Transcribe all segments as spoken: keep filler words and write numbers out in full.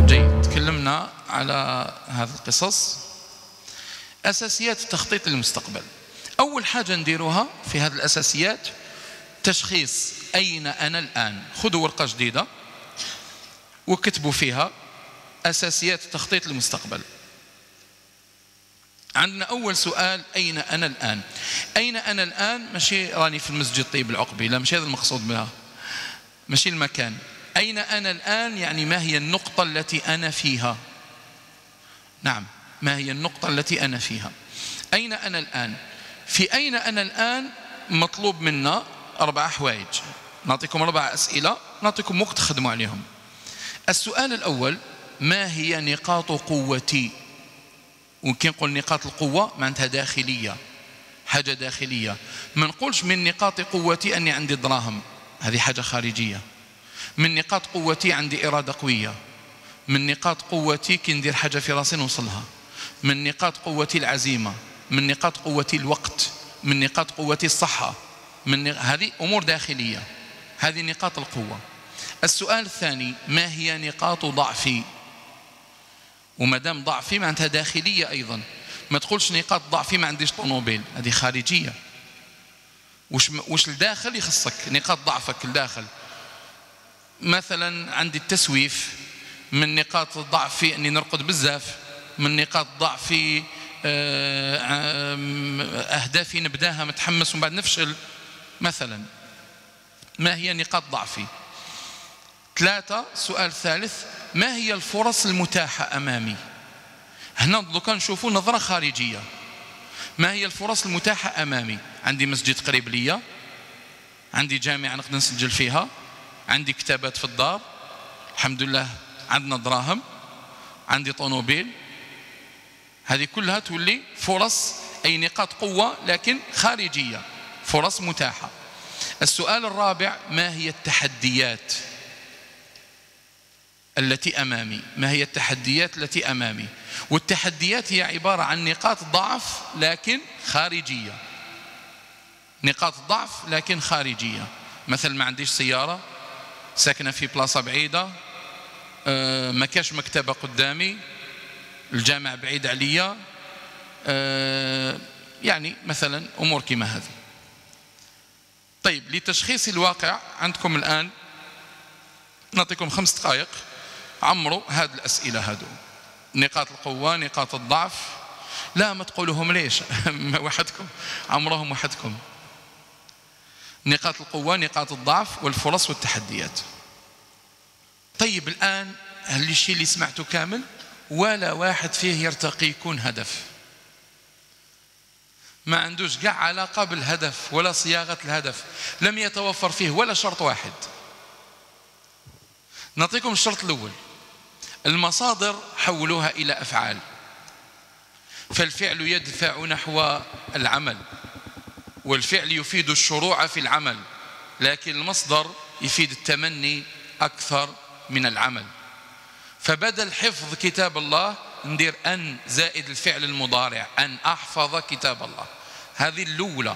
جيد، تكلمنا على هذه القصص. أساسيات التخطيط للمستقبل. أول حاجة نديروها في هذه الأساسيات تشخيص أين أنا الآن. خذوا ورقة جديدة وكتبوا فيها أساسيات التخطيط للمستقبل. عندنا أول سؤال: أين أنا الآن؟ أين أنا الآن ماشي راني في المسجد طيب العقبي، لا، مش هذا المقصود بها، ماشي المكان. أين أنا الآن يعني ما هي النقطة التي أنا فيها. نعم، ما هي النقطة التي أنا فيها. أين أنا الآن؟ في أين أنا الآن مطلوب منا أربع حوايج. نعطيكم أربع أسئلة، نعطيكم وقت تخدموا عليهم. السؤال الأول: ما هي نقاط قوتي؟ وكي نقول نقاط القوة معناتها داخلية، حاجة داخلية. ما نقولش من نقاط قوتي أني عندي دراهم، هذه حاجة خارجية. من نقاط قوتي عندي إرادة قوية. من نقاط قوتي كي ندير حاجة في راسي نوصلها. من نقاط قوتي العزيمة. من نقاط قوتي الوقت. من نقاط قوتي الصحة. من ن... هذه أمور داخلية، هذه نقاط القوة. السؤال الثاني: ما هي نقاط ضعفي؟ وما دام ضعفي معناتها داخلية أيضا. ما تقولش نقاط ضعفي ما عنديش طوموبيل، هذه خارجية. وش وش الداخل يخصك؟ نقاط ضعفك الداخل. مثلا عندي التسويف، من نقاط ضعفي أني نرقد بزاف. من نقاط ضعفي أهدافي نبداها متحمس ومن بعد نفشل مثلا. ما هي نقاط ضعفي؟ ثلاثة. سؤال ثالث: ما هي الفرص المتاحة أمامي؟ هنا دوكا نشوفوا نظرة خارجية. ما هي الفرص المتاحة أمامي؟ عندي مسجد قريب ليا، عندي جامعة نقدر نسجل فيها، عندي كتابات في الدار، الحمد لله عندنا دراهم، عندي طوموبيل. هذه كلها تولي فرص، أي نقاط قوة لكن خارجية، فرص متاحة. السؤال الرابع: ما هي التحديات التي أمامي؟ ما هي التحديات التي أمامي؟ والتحديات هي عبارة عن نقاط ضعف لكن خارجية. نقاط ضعف لكن خارجية. مثل ما عنديش سيارة، ساكنة في بلاصة بعيدة، أه ما كاش مكتبة قدامي، الجامع بعيد عليا، أه يعني مثلا أمور كما هذه. طيب، لتشخيص الواقع عندكم الآن نعطيكم خمس دقائق عمروا هذه الأسئلة هذو: نقاط القوة، نقاط الضعف. لا، ما تقولوهم ليش وحدكم، عمرهم وحدكم. نقاط القوة، نقاط الضعف، والفرص والتحديات. طيب الآن هل الشيء اللي سمعته كامل؟ ولا واحد فيه يرتقي يكون هدف، ما عندوش قاع علاقة بالهدف ولا صياغة الهدف، لم يتوفر فيه ولا شرط واحد. نعطيكم الشرط الأول: المصادر حولوها إلى أفعال، فالفعل يدفع نحو العمل، والفعل يفيد الشروع في العمل، لكن المصدر يفيد التمني أكثر من العمل. فبدل حفظ كتاب الله ندير أن زائد الفعل المضارع، أن أحفظ كتاب الله، هذه الأولى.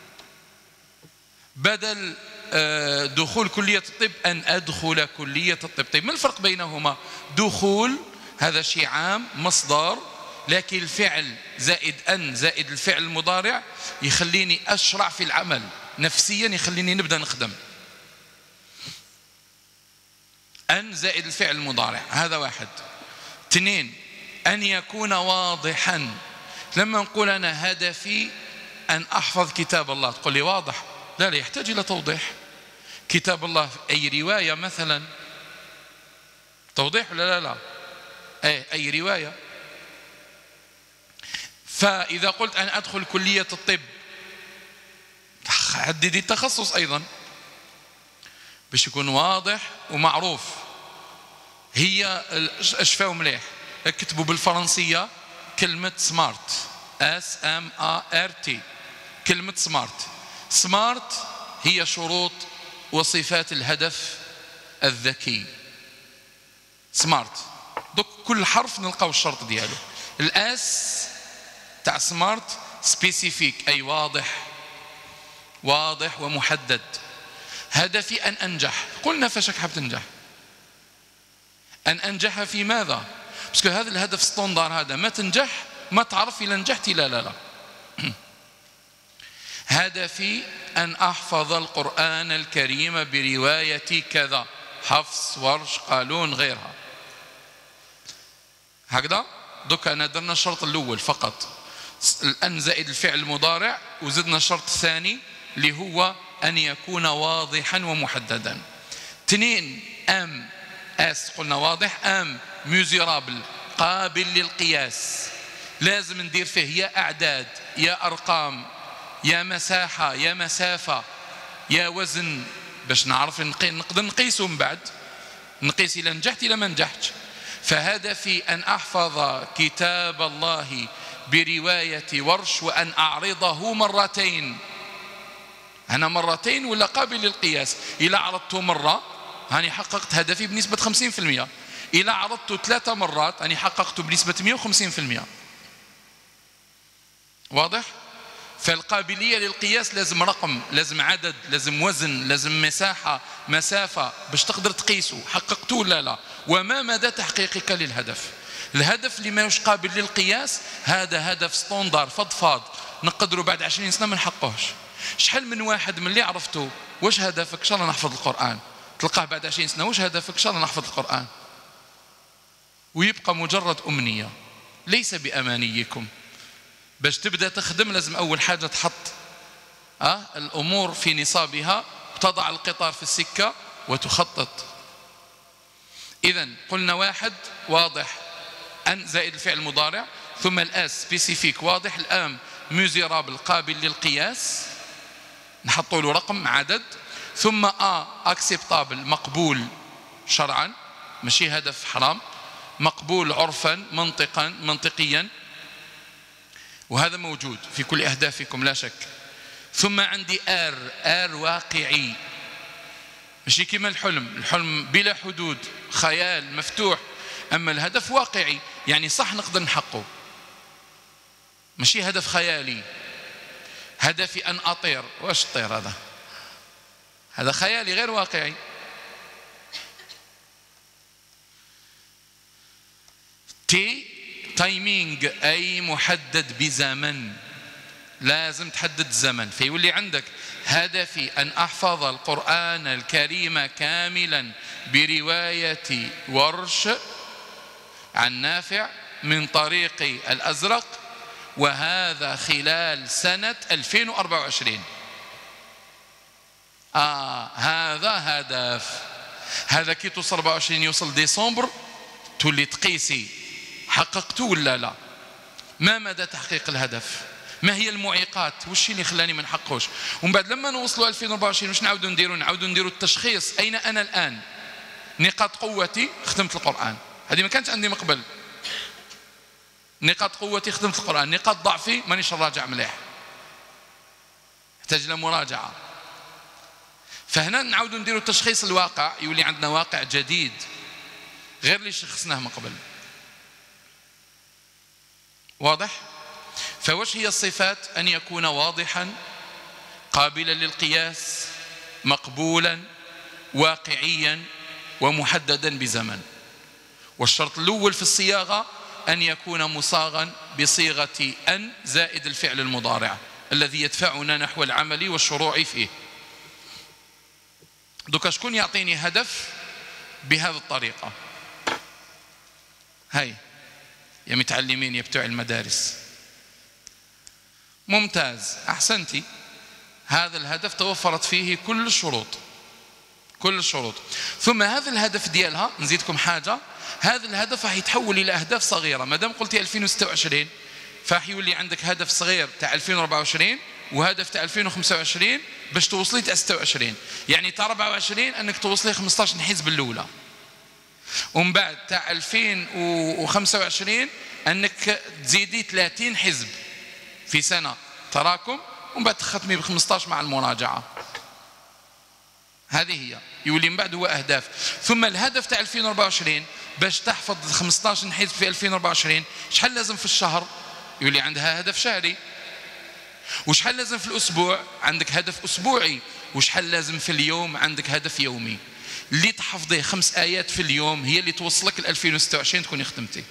بدل دخول كلية الطب أن أدخل كلية الطب. طيب، ما الفرق بينهما؟ دخول هذا شيء عام مصدر، لكن الفعل زائد أن زائد الفعل المضارع يخليني أشرع في العمل نفسيا، يخليني نبدأ نخدم. أن زائد الفعل المضارع، هذا واحد. اثنين: أن يكون واضحا. لما نقول أنا هدفي أن أحفظ كتاب الله، تقول لي واضح؟ لا، لا يحتاج إلى توضيح. كتاب الله أي رواية مثلا، توضيح ولا لا؟ لا، أي, أي رواية. فإذا قلت أن أدخل كلية الطب، حددي التخصص أيضا باش يكون واضح ومعروف. هي اشفاو مليح، اكتبوا بالفرنسية كلمة سمارت، اس ام ا ار تي، كلمة سمارت. سمارت هي شروط وصفات الهدف الذكي. سمارت، دوك كل حرف نلقاو الشرط ديالو. الاس تاع سمارت سبيسيفيك، اي واضح، واضح ومحدد. هدفي ان انجح، قلنا فاش حاب تنجح. أن أنجح في ماذا؟ بس هذا الهدف ستوندار هذا ما تنجح ما تعرف إلا نجحت لا لا لا. هدفي أن أحفظ القرآن الكريم برواية كذا، حفص، ورش، قالون، غيرها. هكذا دوك أنا درنا الشرط الأول فقط، الأن زائد الفعل المضارع، وزدنا الشرط الثاني اللي هو أن يكون واضحا ومحددا. اثنين، أم أس قلنا واضح، أم ميزيرابل قابل للقياس، لازم ندير فيه يا أعداد يا أرقام يا مساحة يا مسافة يا وزن باش نعرف نقدر نقيسه من بعد، نقيس إلى نجحت إلى ما نجحتش. فهدفي أن أحفظ كتاب الله برواية ورش وأن أعرضه مرتين. أنا مرتين ولا قابل للقياس؟ إذا عرضته مرة هاني حققت هدفي بنسبة خمسين في المئة، إذا عرضته ثلاثة مرات هاني حققته بنسبة مئة وخمسين في المئة. واضح؟ فالقابلية للقياس لازم رقم، لازم عدد، لازم وزن، لازم مساحة، مسافة باش تقدر تقيسه حققته ولا لا. وما مدى تحقيقك للهدف؟ الهدف اللي ما قابل للقياس هذا هدف ستوندار فضفاض نقدروا بعد عشرين سنة ما نحققوش. شحال من واحد من اللي عرفته واش هدفك؟ ان شاء الله نحفظ القرآن، تلقاه بعد عشرين سنة واش هدفك؟ ان شاء الله نحفظ القرآن، ويبقى مجرد أمنية. ليس بأمانيكم. باش تبدأ تخدم لازم أول حاجة تحط أه الأمور في نصابها، وتضع القطار في السكة وتخطط. إذن قلنا واحد واضح، أن زائد الفعل المضارع، ثم الأس سبيسيفيك واضح، الأم ميزيرابل قابل للقياس نحط له رقم عدد، ثم أ أكسبتابل مقبول شرعا ماشي هدف حرام، مقبول عرفا منطقا منطقيا، وهذا موجود في كل أهدافكم لا شك. ثم عندي آر آر واقعي، ماشي كما الحلم، الحلم بلا حدود خيال مفتوح، أما الهدف واقعي يعني صح نقدر نحقه، ماشي هدف خيالي. هدفي أن أطير، واش الطير هذا؟ هذا خيالي غير واقعي. تي تايمينج أي محدد بزمن، لازم تحدد الزمن، فيولي عندك هدفي أن أحفظ القرآن الكريم كاملا برواية ورش عن نافع من طريق الأزرق، وهذا خلال سنة ألفين وأربعة وعشرين. آه هذا هدف. هذا كي توصل أربعة وعشرين يوصل ديسمبر تولي تقيسي حققته ولا لا. ما مدى تحقيق الهدف؟ ما هي المعيقات؟ وش اللي خلاني ما نحققوش؟ ومن بعد لما نوصلوا ألفين وأربعة وعشرين واش نعاودوا نديروا؟ نعاودوا نديروا التشخيص. أين أنا الآن؟ نقاط قوتي خدمت القرآن، هذه ما كانت عندي من قبل. نقاط قوتي خدمت القرآن، نقاط ضعفي مانيش راجع مليح، يحتاج لمراجعة. فهنا نعاودوا نديروا التشخيص الواقع، يولي عندنا واقع جديد غير اللي شخصناه من قبل. واضح؟ فوش هي الصفات؟ أن يكون واضحا قابلا للقياس مقبولا واقعيا ومحددا بزمن. والشرط الأول في الصياغة أن يكون مصاغا بصيغة أن زائد الفعل المضارع الذي يدفعنا نحو العمل والشروع فيه. دوكا شكون يعطيني هدف بهذه الطريقة؟ هاي يا متعلمين يا بتوع المدارس، ممتاز أحسنتي. هذا الهدف توفرت فيه كل الشروط، كل الشروط. ثم هذا الهدف ديالها نزيدكم حاجة، هذا الهدف راح يتحول إلى أهداف صغيرة. ما دام قلتي ألفين وستة وعشرين فراح يولي عندك هدف صغير تاع ألفين وأربعة وعشرين وهدف تاع ألفين وخمسة وعشرين باش توصلي تاع ستة وعشرين. يعني تاع أربعة وعشرين أنك توصلي خمسطاش حزب الأولى، ومن بعد تاع ألفين وخمسة وعشرين أنك تزيدي ثلاثين حزب في سنة تراكم، ومن بعد تختمي ب خمسطاش مع المراجعة. هذه هي يولي من بعد هو أهداف. ثم الهدف تاع ألفين وأربعة وعشرين باش تحفظ خمسطاش حزب في ألفين وأربعة وعشرين شحال لازم في الشهر؟ يولي عندها هدف شهري. وشحال لازم في الأسبوع؟ عندك هدف أسبوعي. وشحال لازم في اليوم؟ عندك هدف يومي. اللي تحفظيه خمس آيات في اليوم هي اللي توصلك ل ألفين وستة وعشرين تكوني ختمتي.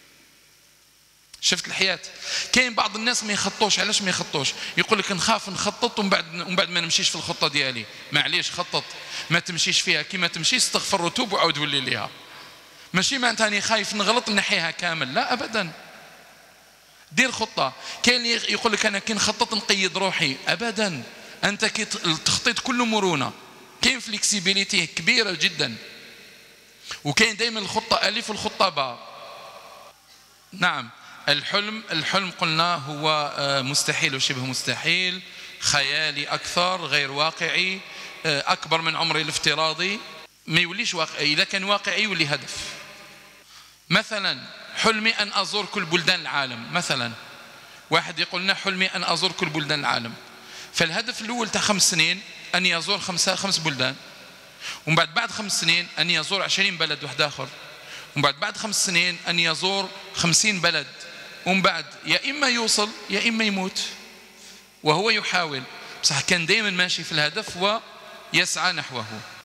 شفت الحياة؟ كاين بعض الناس ما يخطوش. علاش ما يخطوش؟ يقول لك نخاف نخطط ومن بعد ومن بعد ما نمشيش في الخطة ديالي. معليش، خطط ما تمشيش فيها كيما تمشي، استغفر وتوب وعاود ولي ليها. ماشي معناتها اني خايف نغلط نحيها كامل، لا ابدا. دير خطة. كاين اللي يقول لك انا كي نخطط نقيد روحي، ابدا. انت كي التخطيط كله مرونة، كاين فليكسيبيليتي كبيرة جدا، وكاين دائما الخطة الف والخطة باء. نعم، الحلم الحلم قلنا هو مستحيل وشبه مستحيل، خيالي أكثر، غير واقعي، أكبر من عمري الافتراضي، ما يوليش واقعي. إذا كان واقعي يولي هدف. مثلا حلمي أن أزور كل بلدان العالم، مثلا واحد يقول لنا حلمي أن أزور كل بلدان العالم، فالهدف الأول تاع خمس سنين أن يزور خمسة خمس بلدان، ومن بعد بعد خمس سنين أن يزور عشرين بلد واحد آخر، ومن بعد بعد خمس سنين أن يزور خمسين بلد، ومن بعد يا إما يوصل يا إما يموت، وهو يحاول، بصح كان دائما ماشي في الهدف ويسعى نحوه.